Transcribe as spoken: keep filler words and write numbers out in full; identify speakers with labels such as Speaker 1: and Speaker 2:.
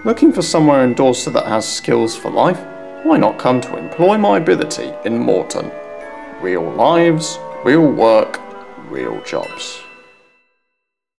Speaker 1: Looking for somewhere in Dorset that has skills for life? Why not come to Employ My Ability in Moreton? Real lives, real work, real jobs.